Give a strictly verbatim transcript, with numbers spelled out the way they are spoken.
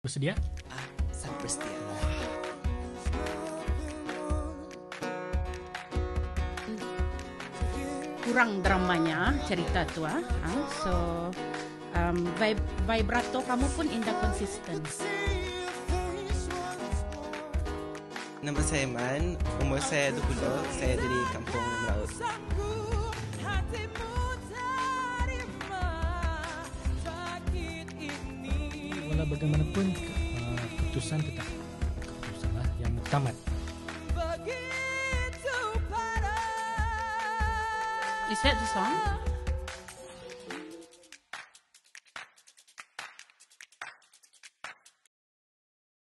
Bersedia? Ah, saya bersedia. Kurang dramanya cerita tu ah. Ah, so um, vib- vibrato kamu pun indah konsisten. Nama saya Man, umur saya dua puluh, saya dari kampung Melaut. Walau bagaimanapun, uh, keputusan tetap keputusan lah yang muktamad. Is that the song?